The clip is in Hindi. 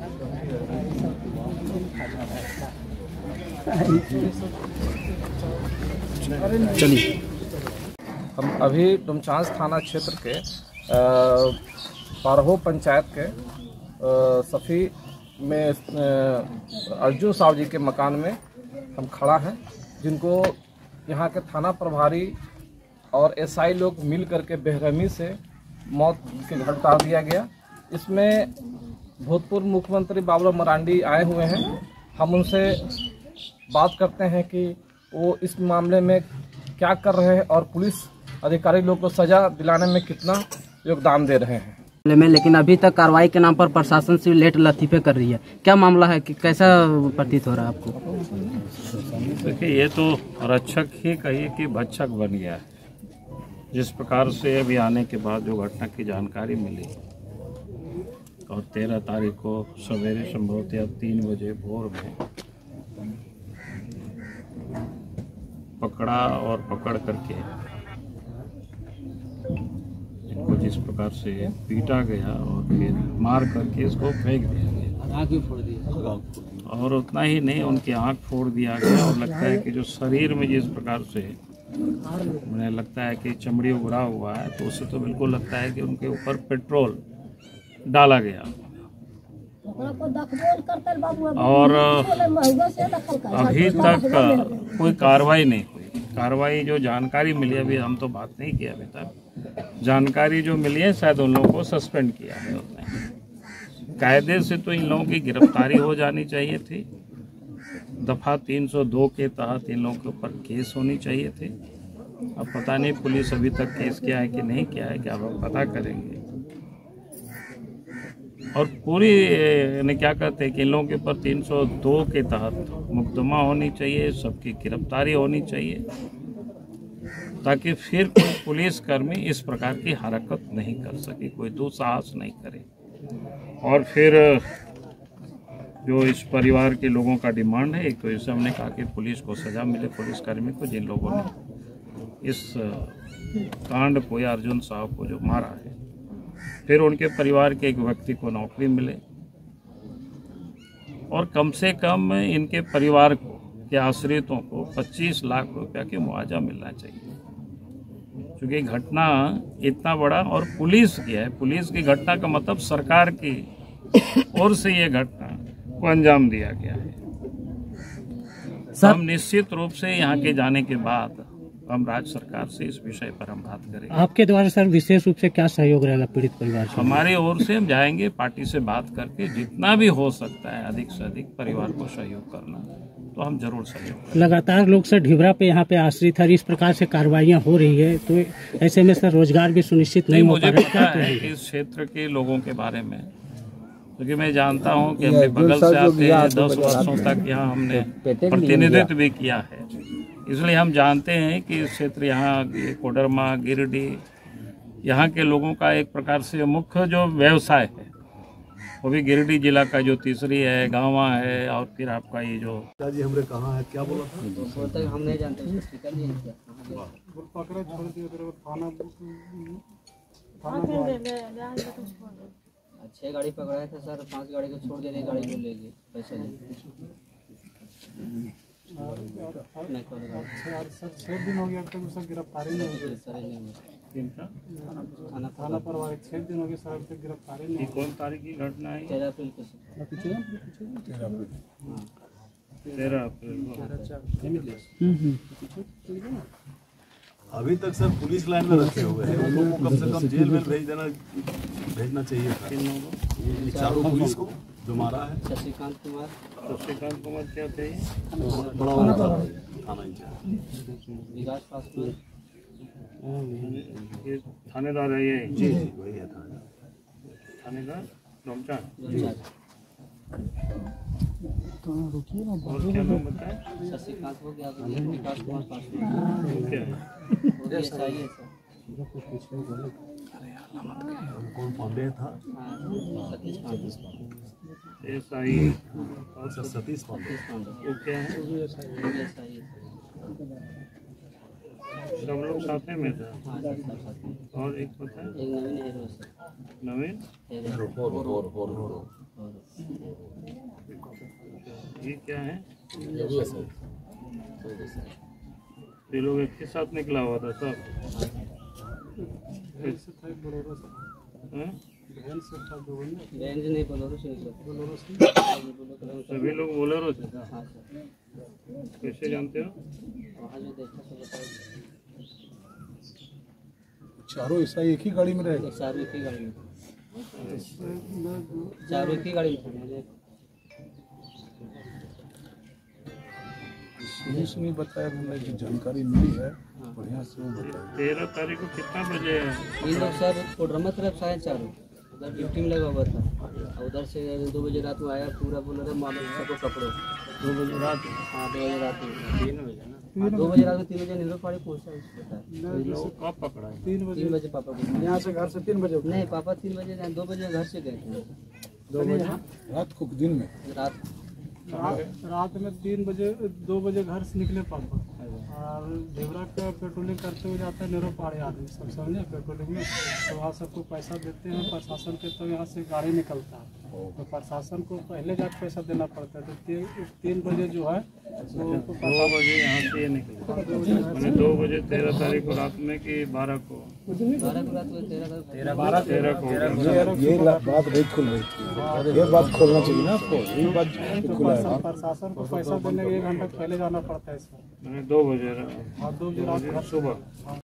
चलिए, हम अभी डुमचांच थाना क्षेत्र के पारहो पंचायत के सफ़ी में अर्जुन साहब जी के मकान में हम खड़ा हैं, जिनको यहाँ के थाना प्रभारी और एसआई लोग मिल करके बेरहमी से मौत के घाट उतार दिया गया। इसमें भूतपूर्व मुख्यमंत्री बाबूलाल मरांडी आए हुए हैं। हम उनसे बात करते हैं कि वो इस मामले में क्या कर रहे हैं और पुलिस अधिकारी लोग को सजा दिलाने में कितना योगदान दे रहे हैं। लेकिन अभी तक कार्रवाई के नाम पर प्रशासन से लेट लतीफे कर रही है, क्या मामला है कि कैसा प्रतीत हो रहा है आपको? देखिए, ये तो रक्षक ही कहिए कि भक्षक बन गया है। जिस प्रकार से अभी आने के बाद जो घटना की जानकारी मिली और 13 तारीख को सवेरे संभवतः 3 बजे भोर में पकड़ा और पकड़ करके इनको जिस प्रकार से पीटा गया और फिर मार करके इसको फेंक दिया गया, आँख भी फोड़ दिया। और उतना ही नहीं, उनकी आँख फोड़ दिया गया। और लगता है कि जो शरीर में जिस प्रकार से मुझे लगता है कि चमड़ी उभरा हुआ है, तो उससे तो बिल्कुल लगता है कि उनके ऊपर पेट्रोल डाला गया। और अभी तक कोई कार्रवाई नहीं हुई। कार्रवाई जो जानकारी मिली, अभी हम तो बात नहीं किया अभी तक, जानकारी जो मिली है शायद उन लोगों को सस्पेंड किया है उसने। कायदे से तो इन लोगों की गिरफ्तारी हो जानी चाहिए थी। दफ़ा 302 के तहत इन लोगों के ऊपर केस होनी चाहिए थे। अब पता नहीं पुलिस अभी तक केस किया है कि नहीं किया है, क्या हम पता करेंगे। और पूरी ने क्या कहते हैं कि इन लोगों के ऊपर 302 के तहत मुकदमा होनी चाहिए, सबकी गिरफ्तारी होनी चाहिए, ताकि फिर कोई पुलिसकर्मी इस प्रकार की हरकत नहीं कर सके, कोई दुस्साहस नहीं करे। और फिर जो इस परिवार के लोगों का डिमांड है, एक तो इसे हमने कहा कि पुलिस को सजा मिले, पुलिसकर्मी को जिन लोगों ने इस कांड को या अर्जुन साहब को जो मारा है, फिर उनके परिवार के एक व्यक्ति को नौकरी मिले और कम से कम इनके परिवार को के आश्रितों को 25 लाख रुपया के मुआवजा मिलना चाहिए। क्योंकि घटना इतना बड़ा और पुलिस की है, पुलिस की घटना का मतलब सरकार की ओर से ये घटना को अंजाम दिया गया है। हम निश्चित रूप से यहाँ के जाने के बाद हम राज्य सरकार से इस विषय पर हम बात करेंगे। आपके द्वारा सर विशेष रूप से क्या सहयोग रहेगा पीड़ित परिवार से? हमारी ओर से हम जाएंगे, पार्टी से बात करके जितना भी हो सकता है अधिक से अधिक परिवार को सहयोग करना, तो हम जरूर सहयोग करेंगे। लगातार लोग सर ढिबरा पे यहाँ पे आश्रित है, इस प्रकार से कार्रवाइयाँ हो रही है, तो ऐसे में सर रोजगार भी सुनिश्चित नहीं हो पा रहा है। मुझे पता है कि इस क्षेत्र के लोगों के बारे में, क्योंकि मैं जानता हूं कि हमने बगल से आते 10 वर्षों तक यहाँ हमने प्रतिनिधित्व भी किया है, इसलिए हम जानते हैं कि इस क्षेत्र यहाँ कोडरमा, गिरिडीह, यहाँ के लोगों का एक प्रकार से मुख्य जो व्यवसाय है वो भी गिरिडीह जिला का जो तीसरी है, गाँवा है, और फिर आपका ये जो जी हमने कहा है, क्या बोला था? हम नहीं जानते। छह गाड़ी पकड़ाए थे सर, 5 गाड़ी को छोड़ दे, गाड़ी को ले गए, पैसा ले। 6 दिन हो गया अब तक उसका गिरफ्तारी नहीं हुई सर। थाना प्रभारी 6 दिन हो गए सर, अब तक गिरफ्तारी नहीं। कौन तारीख की घटना है? 13 अप्रैल को। 13 अप्रैल। अभी तक सर पुलिस लाइन में रखे हुए हैं, उन लोगों को कम से कम जेल में भेजना चाहिए था। ये चारों पुलिस को जो मारा है। शशिकांत कुमार क्या थे? बड़ा वाला थाना विकास पासवान, ये थानेदार है, ये जी वही है थानेदार डोमचा। तो रुकिए ना, और क्या नाम बताए? शशिकांत हो गया, विकास कुमार पासवान क्या है? कौन पांडे था? एसआई सतीश पांडे। वो क्या है? सब लोग साथ में था। हाँ सर, सब साथ में। और एक पता है एक नवीन हीरो है सर। नवीन, हीरो। ये क्या है? ये लोग एक के साथ निकला हुआ था सब। हैं? रेंज नहीं, बोलोरो से सर। सभी लोग बोलेरो से था। हाँ सर। कैसे जानते हो? वहाँ जो देखा सब बताया। चारों ऐसा एक ही गाड़ी में रहेगा। चारों एक ही गाड़ी में, चारों एक ही गाड़ी में थे। शुरू से नहीं बताया, हमने जो जानकारी मिली है बढ़िया से वो बताया। 13 तारीख को कितना बजे है? ये लोग सर कोडरमा तरफ 4:30 उधर ड्यूटी में लगा हुआ था, और उधर से 2 बजे रात में आया, पूरा बोल रहे मालूम सबको पकड़ो। 2 बजे रात? हाँ 2 बजे रात में, 3 बजे ना? 2 बजे रात में 3 बजे नेहरू पाड़ी पहुँचा उसको। लोग कब पकड़ा है? 3 बजे पापा को, यहाँ से घर से 3 बजे नहीं पापा 3 बजे 2 बजे घर से गए थे। 2 बजे रात को दिन में रात में 3 बजे 2 बजे घर से निकले पापा, और ढेबरा का पेट्रोलिंग करते हुए जाता है नेहरू पहाड़ी आदमी सब, समझे पेट्रोलिंग में। तो वहाँ सबको पैसा देते हैं प्रशासन के, तो यहाँ से गाड़ी निकलता है, तो प्रशासन को पहले जाकर पैसा देना पड़ता है। तो 3 बजे जो है तो 2 बजे यहाँ से ये निकले, मैंने 2 बजे 13 तारीख को रात में कि 12 को? 12 को रात में 13 को। ये बात नहीं खुल रही थी, ये बात खोलना चाहिए ना आपको, ये बात खुला है। प्रशासन को पैसा देने के 1 घंटा पहले जाना पड़ता है इसमें। मैंने 2 बजे हाँ 2 बजे रात सुबह।